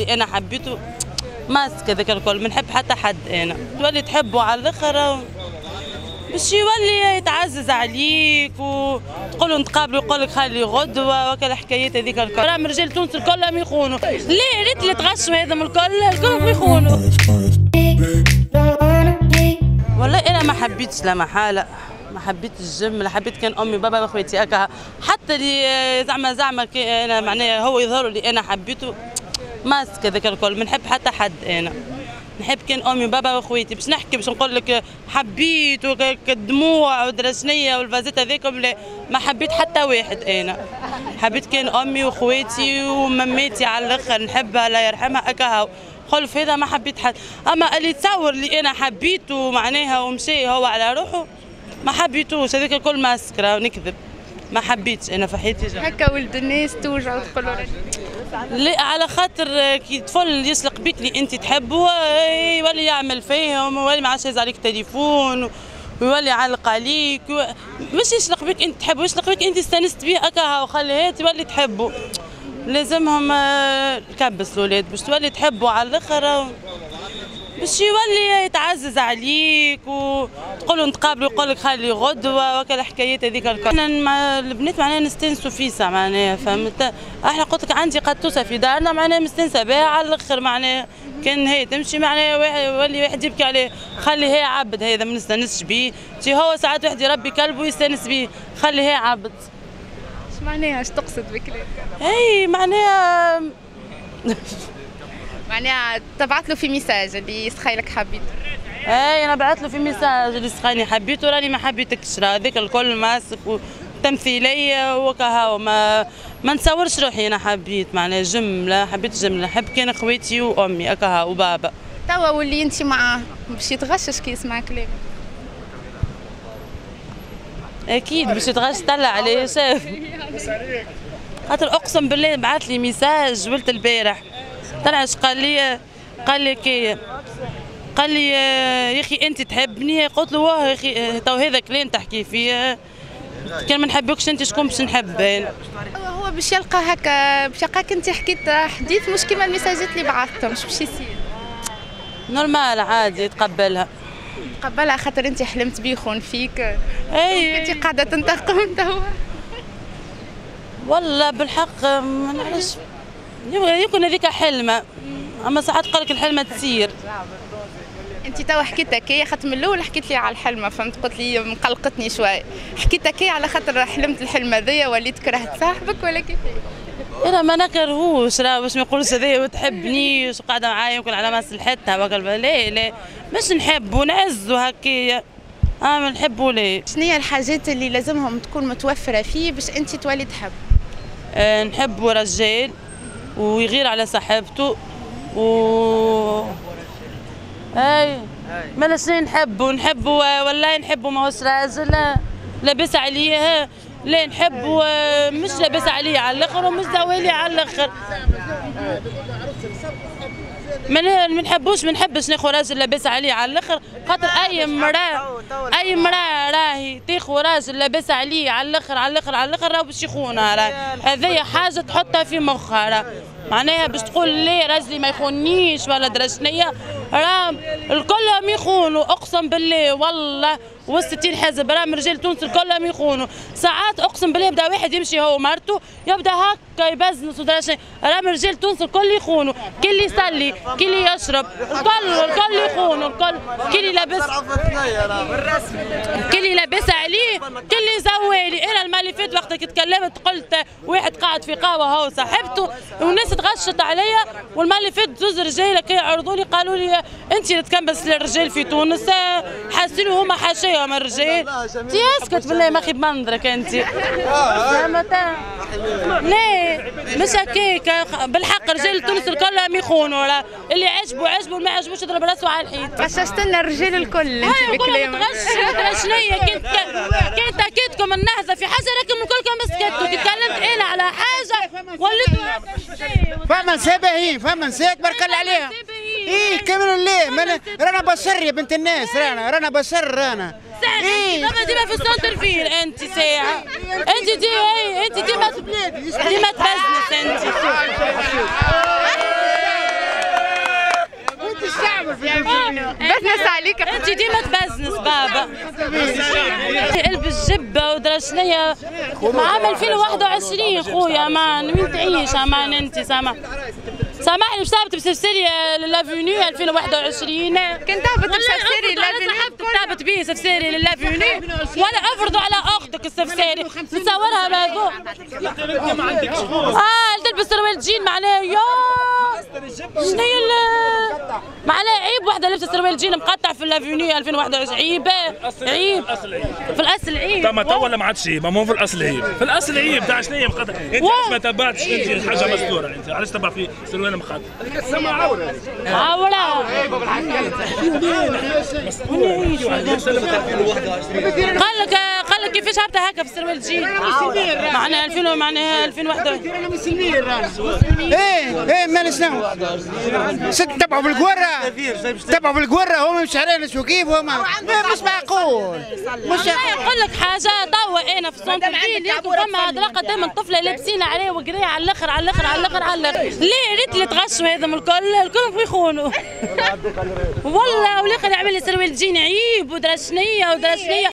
اللي انا حبيته ماسك هذاك الكل، ما نحب حتى حد انا تولي تحبه على الاخر باش يولي يتعزز عليك وتقول له نتقابلوا يقول لك خلي غدوه وكل الحكايات هذيك الكل. راهم رجال تونس الكل يخونوا، ليه ريت اللي تغشوا هذم الكل يخونوا. والله انا ما حبيتش لا محاله، ما حبيت الجيم، لا حبيت كان امي بابا واخواتي هكا، حتى اللي زعما انا معناها هو يظهروا اللي انا حبيته ماسك هذاك الكل، ما نحب حتى حد انا. نحب كان امي وبابا واخواتي باش نحكي باش نقول لك حبيت الدموع ودرسنيه والفازات هذاكم، لا ما حبيت حتى واحد انا. حبيت كان امي واخواتي ومماتي على الاخر نحبها الله يرحمها هكا خلف هذا ما حبيت حد. اما اللي تصور اللي انا حبيته معناها ومشي هو على روحه ما حبيتوش، هذاك الكل ماسكره ونكذب. ما حبيتش انا في حياتي هكا ولد الناس توجع وتقولوا لا، على خاطر كي طفل يسلق بيك اللي انت تحبه يولي يعمل فيهم ويولي ما عادش يهز عليك تليفون ويولي يعلق عليك مش يسلق بيك انت تحبه، يسلق بيك انت استانست بيه هكا وخليه تولي تحبه. لازمهم كبس الاولاد باش تولي تحبه على الاخر باش يولي يتعزز عليك وتقول له نتقابلوا يقول لك خلي غدوه وكل الحكايات هذيك الكل. انا مع البنات معناها نستانسوا فيسا معناها فهمت. احنا قلت لك عندي قطوسه في دارنا معناها مستانسه بها على الاخر معناها كان هي تمشي معناها يولي واحد يبكي عليه خلي هي عبد هذا ما نستانسش بيه. تي هو ساعات واحد يربي كلب ويستانس بيه خلي هي عبد. اش معناها اش تقصد بكلام؟ اي معناها معناها تبعت له في ميساج اللي يسخيلك حبيته. اي انا بعث له في ميساج اللي سخاني حبيته راني ما حبيتكش، هذاك الكل ماسك وتمثيليه وكهو ما نتصورش روحي انا حبيت معناها جمله، حبيت جمله نحب كان خواتي وامي هكا وبابا. توا واللي انت معاه باش يتغشش كي يسمع كلامك. اكيد باش يتغش طلع عليه شاف خاطر اقسم بالله بعث لي ميساج ولت البارح طلع اش قال لي يا اخي انت تحبني؟ قلت له واه يا اخي تو هذا كلام تحكي فيه كان ما نحبكش انت شكون باش نحب انا. هو باش يلقى هكا باش يلقاك انت حكيت حديث مش كيما الميساجات اللي بعثتهم، اش باش يصير؟ نورمال عادي يتقبلها خاطر انت حلمت بيه يخون فيك. اي انت قاعده تنتقم توا. والله بالحق ما نعرفش يمكن هذيك حلمه، اما ساعات قالك الحلمه تصير. انت توا حكيت هكايا خاطر من الاول حكيت لي على الحلمه فهمت، قلت لي مقلقتني شويه. حكيت هكايا على خاطر حلمت الحلم هذايا وليت كرهت صاحبك ولا كيف؟ انا ما نكرهوش راه باش ما يقولش هذايا ما تحبنيش وقاعده معايا يمكن على مصلحتها لا باش نحبو نعزو هكايا ما نحبو ليه. شنو هي الحاجات اللي لازمهم تكون متوفره فيه باش انت تولي تحب؟ نحبو رجال ويغير على صاحبته ما شنو نحبو والله نحبو ماهوش راجل لاباس عليه، لا نحبو مش لاباس عليه على الاخر ومش زوالي على الاخر. ما نحبش ناخذ راجل لاباس عليه على الاخر خاطر اي مراه راهي تاخذ راجل لاباس عليه على الاخر راهو باش يخونها. هذيا حاجه تحطها في مخها معناها باش تقول ليه راجلي ما يخونيش ولا درشنيه، راه الكلهم يخونوا اقسم بالله والله و60 حزب راهم رجال تونس الكلهم يخونوا. ساعات اقسم بالله يبدا واحد يمشي هو ومرته يبدا هكا يبزنس ودرشنيه، راهم رجال تونس الكل يخونوا، كي اللي يصلي كي اللي يشرب الكل يخونوا، الكل كي اللي لاباس عليه كي اللي زوالي. انا المره اللي فات وقت كي تكلمت قلت واحد قاعد في قهوه هو صاحبته والناس تغشت عليا، والمره اللي فات زوز رجاله كي يعرضوا لي قالوا لي انت اللي تكنبس للرجال في تونس، حاسين هما حاشاهم الرجال. انت اسكت بالله ما خيب منظرك انت. ليه مش هكاك بالحق رجال تونس الكل يخونوا، اللي عجبه ما عجبوش يضرب راسه على الحيط. غششت لنا الرجال الكل انت بكلامك. شنيا كنت اكيدكم النهزه في حاجه لكن كلكم سكتوا، كي تكلمت انا على حاجه وليتوا فما نسابه فما نسيت بارك الله عليها. ايه كامل الليل رانا بشر يا بنت الناس، رانا بشر رانا. ديما في السنتر فيل انت ساعه انت ديما تبزنس انت. بزنس عليك انت ديما تبزنس بابا. البس جبه ودرشنيه عام 2021 خويا مان وين تعيش امان انت سامحني مش تهبط بسفسيري للافينيو 2021 كنت تهبط بسفسيري لافينيو تهبط بيه سفسيري للافينيو ولا افرضوا على اختك السفسيري نصورها ماذو تلبس سروال جين معناه يا شنو هي معناه عيب وحده لابسه سروال جين مقطع في الافينيو 2021 عيب في الاصل عيب تو ولا ما عادش عيب مو في الاصل عيب في الاصل عيب تاع شنو هي مقطع انت علاش ما تبعتش انت الحاجه مستوره انت علاش تبع في سروال مقطع عوره قال لك كيفاش هبطه هكا في السروال جين معناها 2021 ايه ما نسناو تبعوا بالقوره هما مش عارفين شو كيف هما مش معقول مش نقول لك حاجه توا انا في سونتر فيل ياكل فما هضره دائما طفله لابسين عليه وقرايه على الاخر ليه ريت اللي تغشوا هذم الكل يخونوا والله والاخر يعمل لي سروال جين عيب ودرشنيه